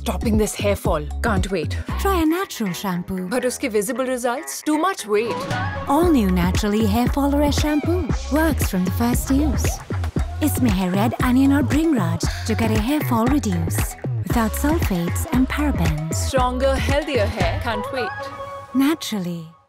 stopping this hair fall. Can't wait. Try a natural shampoo. But uske visible results? Too much weight. All new Naturally hair fall arrest shampoo. Works from the first use. इसमें है red onion और bringraj जो करे hair fall reduce. Without sulfates and parabens. Stronger, healthier hair. Can't wait. Naturally.